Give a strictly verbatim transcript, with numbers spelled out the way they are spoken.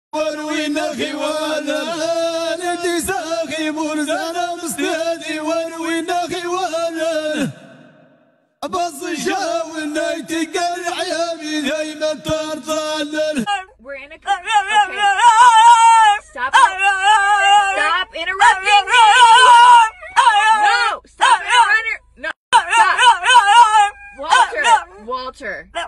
وروينا خوانا ندي ساخي مرزانا مستهدي وروينا خوانا بص شاونا يتقل عيامي دايما ترضى. We're in a okay. Stop Stop interrupting me. No, stop interrupting. No, stop. Walter, Walter.